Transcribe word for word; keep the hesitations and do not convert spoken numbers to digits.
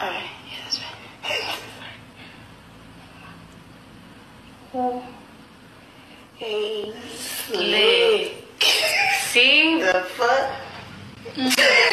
Alright, yeah, that's right. Oh. Hey, slick. See? The fuck?